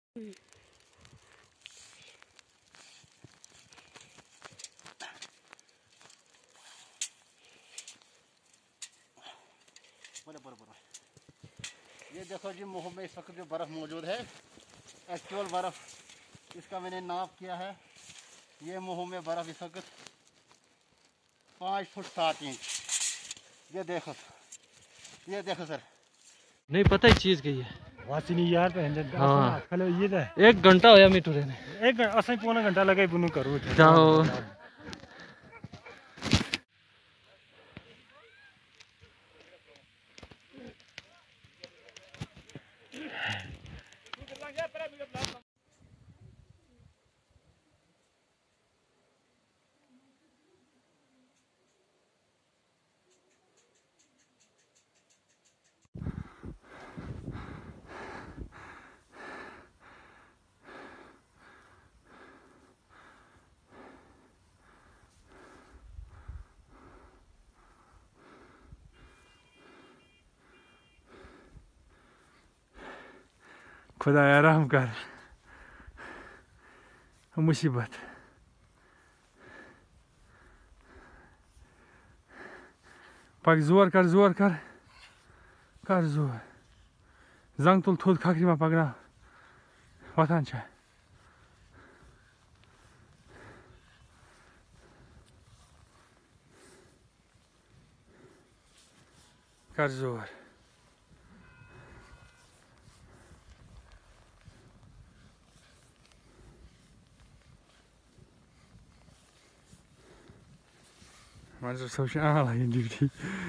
ये देखो जी मुँह में इस वक्त जो बर्फ़ मौजूद है, एक्चुअल बर्फ़, इसका मैंने नाप किया है। ये मुँह में बर्फ़ इस वक्त 5 फुट 7 इंच। ये देखो सर। नहीं पता ही चीज की है वासिनी यार पे हंड्रेड। हाँ हेलो ये तो 1 घंटा होया मिठू रहने। एक असै पौना घंटा लगे बुनु करू जाओ खुदाया रहम कर मुसीबत पक जोर कर जोर जंग तुल थोद खखरी मा पकना वथान छ कर जोर Mansour so आला ड्यूटी